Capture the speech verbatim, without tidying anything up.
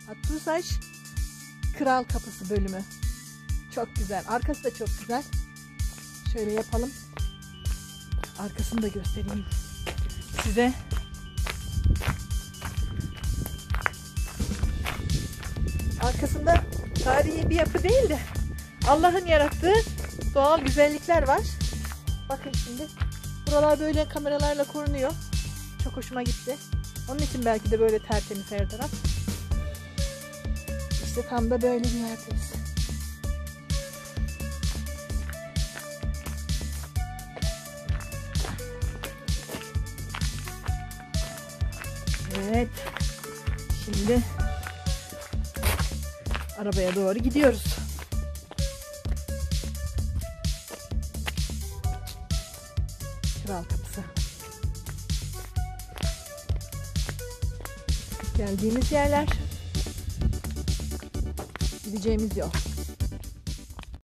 Hattusaç Kral Kapısı bölümü. Çok güzel. Arkası da çok güzel. Şöyle yapalım. Arkasını da göstereyim size. Arkasında tarihi bir yapı değil de Allah'ın yarattığı doğal güzellikler var. Bakın şimdi. Buralar böyle kameralarla korunuyor. Çok hoşuma gitti. Onun için belki de böyle tertemiz her taraf. İşte tam da böyle bir yerdeyiz. Evet. Şimdi arabaya doğru gidiyoruz. Kral Kapısı. Geldiğimiz yerler, gideceğimiz yol.